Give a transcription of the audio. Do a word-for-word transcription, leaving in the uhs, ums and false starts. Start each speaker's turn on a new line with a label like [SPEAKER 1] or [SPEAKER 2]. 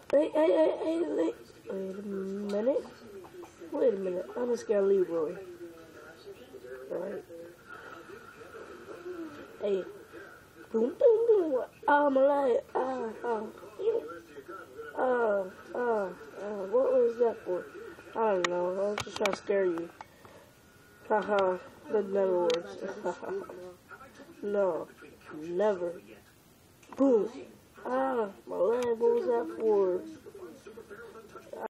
[SPEAKER 1] Hey, hey, hey, hey, wait, wait a minute. Wait a minute. I'm gonna scare LeRoi. Alright. Hey. Boom, boom, boom. Oh, I'm alive. Ah, ah. Ah, ah, ah. What was that for? I don't know. I was just trying to scare you. Haha. That never works. No. Never. Boom. Ah, my leg. What was that for?